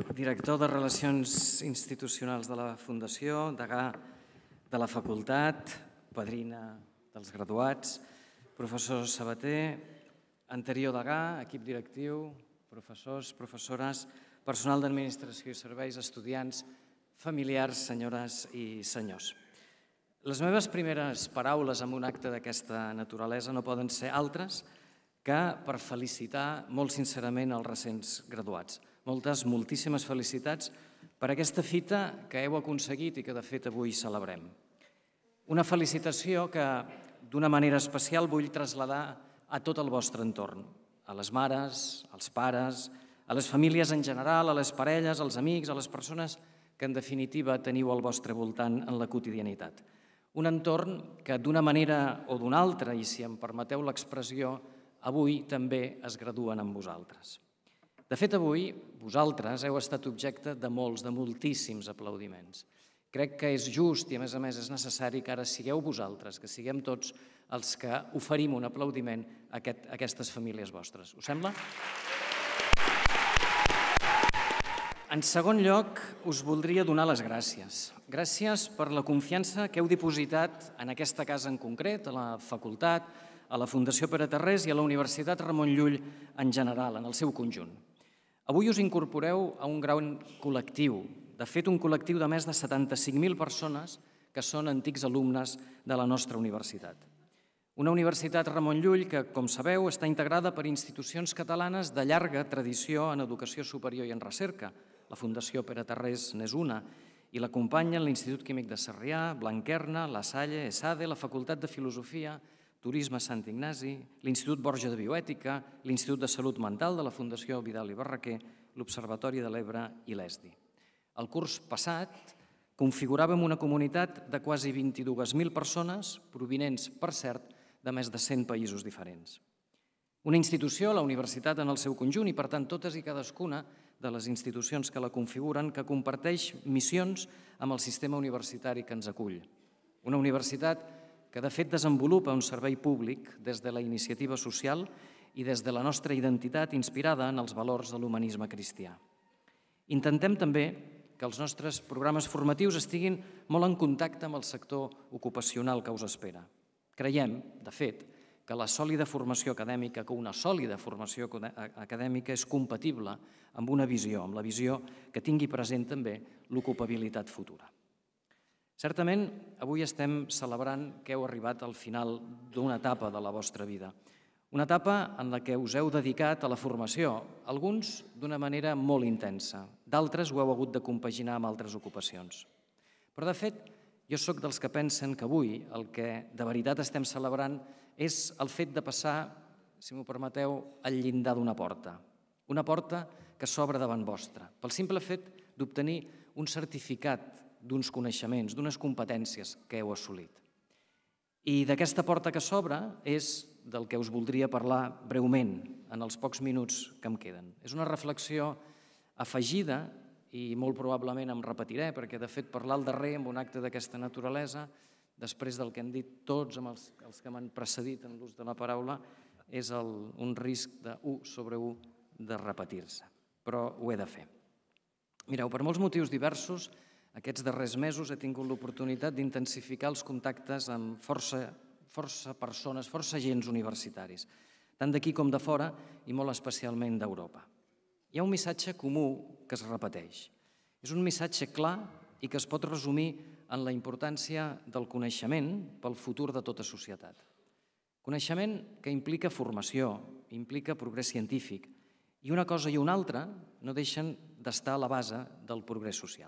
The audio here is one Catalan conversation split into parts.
director de Relacions Institucionals de la Fundació, degà de la facultat, padrina dels graduats, professor Sabater, anterior degà, equip directiu, professors, professores, personal d'administració i serveis, estudiants, familiars, senyores i senyors. Les meves primeres paraules en un acte d'aquesta naturalesa no poden ser altres que per felicitar molt sincerament els recents graduats. Moltíssimes felicitats per aquesta fita que heu aconseguit i que de fet avui celebrem. Una felicitació que d'una manera especial vull traslladar a tot el vostre entorn, a les mares, als pares, a les famílies en general, a les parelles, als amics, a les persones que en definitiva teniu al vostre voltant en la quotidianitat. Un entorn que d'una manera o d'una altra, i si em permeteu l'expressió, avui també es graduen amb vosaltres. De fet, avui vosaltres heu estat objecte de moltíssims aplaudiments. Crec que és just i, a més és necessari que ara sigueu vosaltres, que siguem tots els que oferim un aplaudiment a aquestes famílies vostres. Us sembla? En segon lloc, us voldria donar les gràcies. Gràcies per la confiança que heu dipositat en aquesta casa en concret, a la facultat, a la Fundació Pere Tarrés i a la Universitat Ramon Llull en general, en el seu conjunt. Avui us incorporeu a un gran col·lectiu, de fet un col·lectiu de més de 75.000 persones que són antics alumnes de la nostra universitat. Una Universitat Ramon Llull que, com sabeu, està integrada per institucions catalanes de llarga tradició en educació superior i en recerca. La Fundació Pere Tarrés n'és una, i l'acompanyen l'Institut Químic de Sarrià, Blanquerna, La Salle, ESADE, la Facultat de Filosofia, Turisme Sant Ignasi, l'Institut Borja de Bioètica, l'Institut de Salut Mental de la Fundació Vidal i Barraquer, l'Observatori de l'Ebre i l'ESDI. El curs passat configuràvem una comunitat de quasi 22.000 persones, provinents, per cert, de més de 100 països diferents. Una institució, la universitat en el seu conjunt, i per tant totes i cadascuna de les institucions que la configuren, que comparteix missions amb el sistema universitari que ens acull. Una universitat que de fet desenvolupa un servei públic des de la iniciativa social i des de la nostra identitat inspirada en els valors de l'humanisme cristià. Intentem també que els nostres programes formatius estiguin molt en contacte amb el sector ocupacional que us espera. Creiem, de fet, que la sòlida formació acadèmica, que una sòlida formació acadèmica és compatible amb una visió, amb la visió que tingui present també l'ocupabilitat futura. Certament, avui estem celebrant que heu arribat al final d'una etapa de la vostra vida, una etapa en la que us heu dedicat a la formació, alguns d'una manera molt intensa, d'altres ho heu hagut de compaginar amb altres ocupacions. Però, de fet, jo soc dels que pensen que avui el que de veritat estem celebrant és el fet de passar, si m'ho permeteu, al llindar d'una porta. Una porta que s'obre davant vostra, pel simple fet d'obtenir un certificat d'uns coneixements, d'unes competències que heu assolit. I d'aquesta porta que s'obre és del que us voldria parlar breument en els pocs minuts que em queden. És una reflexió afegida i molt probablement em repetiré, perquè de fet parlar al darrer en un acte d'aquesta naturalesa, després del que han dit tots els que m'han precedit en l'ús de la paraula, és un risc de 1 sobre 1 de repetir-se, però ho he de fer. Mireu, per molts motius diversos, aquests darrers mesos he tingut l'oportunitat d'intensificar els contactes amb força persones, força agents universitaris, tant d'aquí com de fora i molt especialment d'Europa. Hi ha un missatge comú que es repeteix. És un missatge clar i que es pot resumir en la importància del coneixement pel futur de tota societat. Coneixement que implica formació, implica progrés científic, i una cosa i una altra no deixen d'estar a la base del progrés social.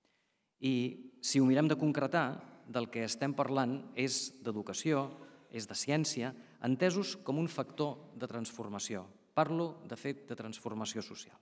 I si ho mirem de concretar, del que estem parlant és d'educació, és de ciència, entesos com un factor de transformació. Parlo, de fet, de transformació social.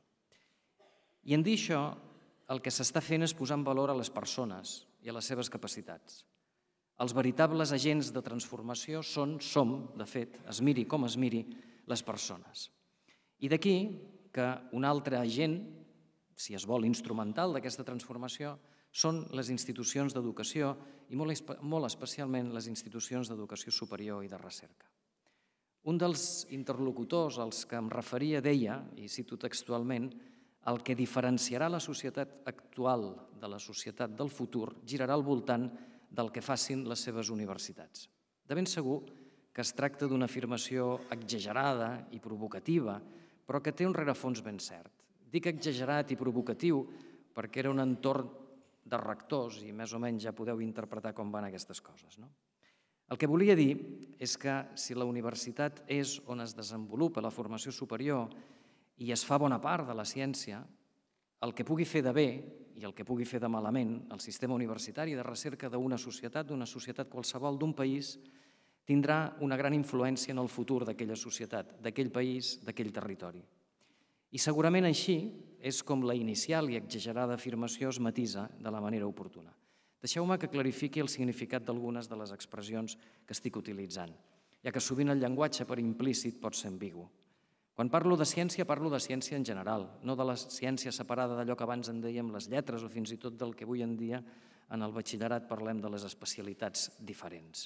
I en dir això, el que s'està fent és posar en valor a les persones i a les seves capacitats. Els veritables agents de transformació som, de fet, es miri com es miri, les persones. I d'aquí que un altre agent, si es vol instrumental d'aquesta transformació, són les institucions d'educació i molt especialment les institucions d'educació superior i de recerca. Un dels interlocutors als que em referia deia, i cito textualment, el que diferenciarà la societat actual de la societat del futur girarà al voltant del que facin les seves universitats. De ben segur que es tracta d'una afirmació exagerada i provocativa, però que té un rerefons ben cert. Dic exagerat i provocatiu perquè era un entorn de rectors i més o menys ja podeu interpretar com van aquestes coses. El que volia dir és que si la universitat és on es desenvolupa la formació superior i es fa bona part de la ciència, el que pugui fer de bé i el que pugui fer de malament el sistema universitari de recerca d'una societat qualsevol, d'un país, tindrà una gran influència en el futur d'aquella societat, d'aquell país, d'aquell territori. I segurament així és com la inicial i exagerada afirmació es matisa de la manera oportuna. Deixeu-me que clarifiqui el significat d'algunes de les expressions que estic utilitzant, ja que sovint el llenguatge per implícit pot ser ambigu. Quan parlo de ciència en general, no de la ciència separada d'allò que abans en dèiem les lletres o fins i tot del que avui en dia en el batxillerat parlem de les especialitats diferents.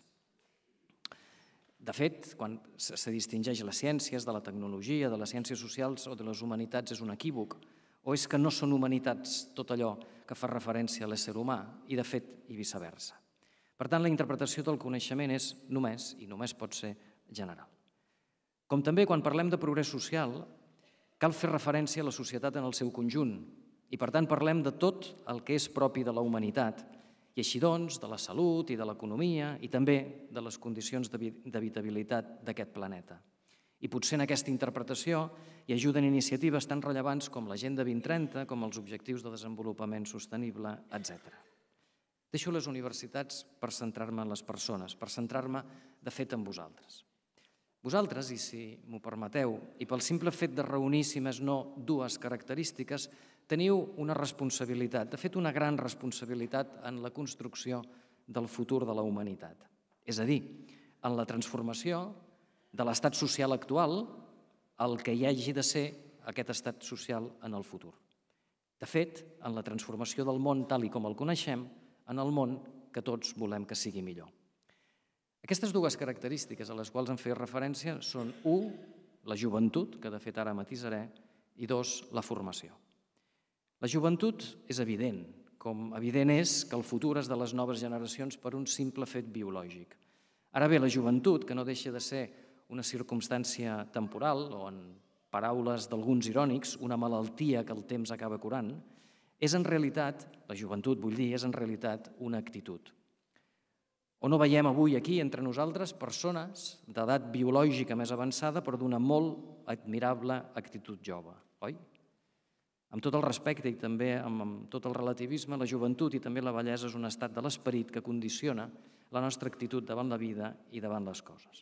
De fet, quan se distingeix les ciències de la tecnologia, de les ciències socials o de les humanitats és un equívoc, o és que no són humanitats tot allò que fa referència a l'ésser humà i, de fet, i viceversa. Per tant, la interpretació del coneixement és només, i només pot ser, general. Com també, quan parlem de progrés social, cal fer referència a la societat en el seu conjunt i, per tant, parlem de tot el que és propi de la humanitat i així doncs de la salut i de l'economia i també de les condicions d'habitabilitat d'aquest planeta. I potser en aquesta interpretació hi ajuden iniciatives tan rellevants com l'Agenda 2030, com els Objectius de Desenvolupament Sostenible, etc. Deixo les universitats per centrar-me en les persones, per centrar-me, de fet, en vosaltres. Vosaltres, i si m'ho permeteu, i pel simple fet de reunir, si més no, dues característiques, teniu una responsabilitat, de fet una gran responsabilitat en la construcció del futur de la humanitat. És a dir, en la transformació de l'estat social actual al que hi hagi de ser aquest estat social en el futur. De fet, en la transformació del món tal i com el coneixem, en el món que tots volem que sigui millor. Aquestes dues característiques a les quals em feia referència són, 1, la joventut, que de fet ara matisaré, i 2, la formació. La joventut és evident, com evident és que el futur és de les noves generacions per un simple fet biològic. Ara bé, la joventut, que no deixa de ser una circumstància temporal, o en paraules d'alguns irònics, una malaltia que el temps acaba curant, és en realitat, la joventut vull dir, és en realitat una actitud. O no veiem avui aquí entre nosaltres persones d'edat biològica més avançada però d'una molt admirable actitud jove, oi? Amb tot el respecte i també amb tot el relativisme, la joventut i també la bellesa és un estat de l'esperit que condiciona la nostra actitud davant la vida i davant les coses.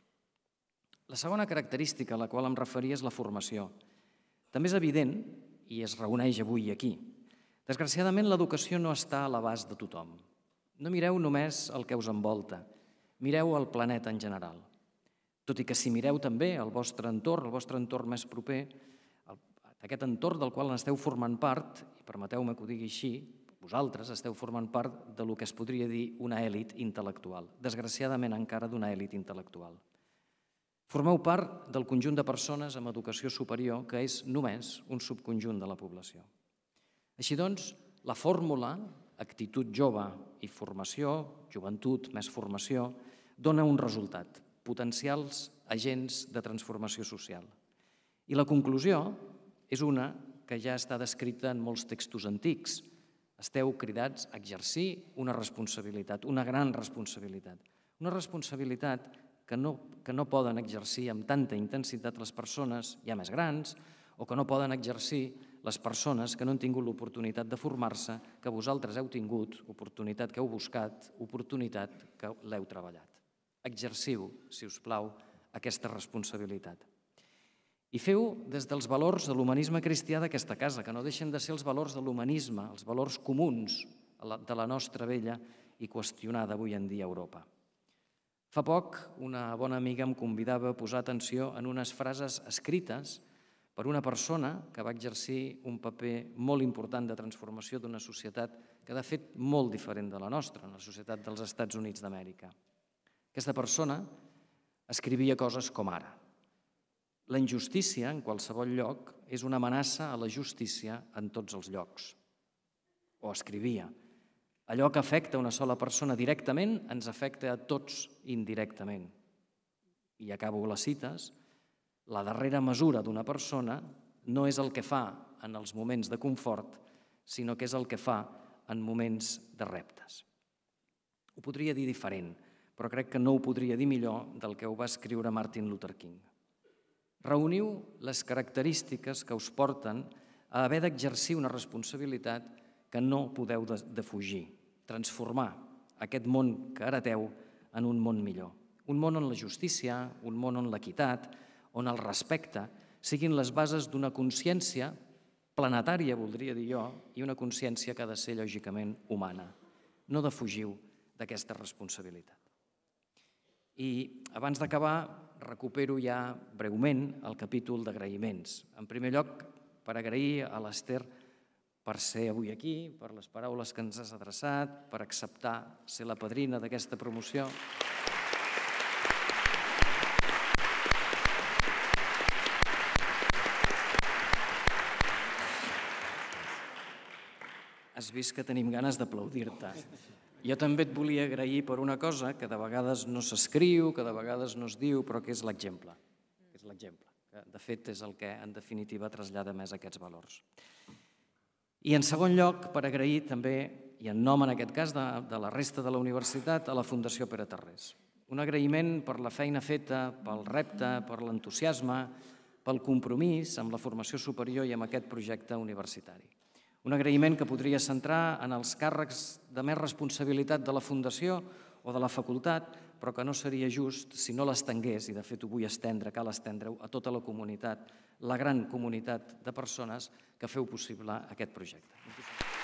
La segona característica a la qual em referia és la formació. També és evident, i es reuneix avui aquí, desgraciadament l'educació no està a l'abast de tothom. No mireu només el que us envolta, mireu el planeta en general. Tot i que si mireu també el vostre entorn més proper, aquest entorn del qual esteu formant part, i permeteu-me que ho digui així, vosaltres esteu formant part del que es podria dir una èlit intel·lectual, desgraciadament encara d'una èlit intel·lectual. Formeu part del conjunt de persones amb educació superior que és només un subconjunt de la població. Així doncs, la fórmula actitud jove i formació, joventut més formació, dona un resultat, potencials agents de transformació social. I la conclusió és una que ja està descrita en molts textos antics. Esteu cridats a exercir una responsabilitat, una gran responsabilitat. Una responsabilitat que no poden exercir amb tanta intensitat les persones ja més grans o que no poden exercir les persones que no han tingut l'oportunitat de formar-se, que vosaltres heu tingut, oportunitat que heu buscat, oportunitat que l'heu treballat. Exerciu, si us plau, aquesta responsabilitat. I feu des dels valors de l'humanisme cristià d'aquesta casa, que no deixen de ser els valors de l'humanisme, els valors comuns de la nostra vella i qüestionada avui en dia Europa. Fa poc, una bona amiga em convidava a posar atenció en unes frases escrites per una persona que va exercir un paper molt important de transformació d'una societat que de fet molt diferent de la nostra, la societat dels Estats Units d'Amèrica. Aquesta persona escrivia coses com ara: La injustícia, en qualsevol lloc, és una amenaça a la justícia en tots els llocs. O escrivia: allò que afecta una sola persona directament ens afecta a tots indirectament. I acabo les cites: la darrera mesura d'una persona no és el que fa en els moments de confort, sinó que és el que fa en moments de reptes. Ho podria dir diferent, però crec que no ho podria dir millor del que ho va escriure Martin Luther King. Reuniu les característiques que us porten a haver d'exercir una responsabilitat que no podeu defugir, transformar aquest món que hereteu en un món millor. Un món on la justícia, un món on l'equitat, on el respecte siguin les bases d'una consciència planetària, voldria dir jo, i una consciència que ha de ser lògicament humana. No defugiu d'aquesta responsabilitat. I abans d'acabar, recupero ja breument el capítol d'agraïments. En primer lloc, per agrair a l'Ester per ser avui aquí, per les paraules que ens has adreçat, per acceptar ser la padrina d'aquesta promoció. Has vist que tenim ganes d'aplaudir-te. Jo també et volia agrair per una cosa que de vegades no s'escriu, que de vegades no es diu, però que és l'exemple. És l'exemple, que de fet és el que en definitiva trasllada més aquests valors. I en segon lloc, per agrair també, i en nom en aquest cas de la resta de la universitat, a la Fundació Pere Tarrés. Un agraïment per la feina feta, pel repte, per l'entusiasme, pel compromís amb la formació superior i amb aquest projecte universitari. Un agraïment que podria centrar en els càrrecs de més responsabilitat de la Fundació o de la facultat, però que no seria just si no l'estengués, i de fet ho vull estendre, cal estendre-ho, a tota la comunitat, la gran comunitat de persones que feu possible aquest projecte.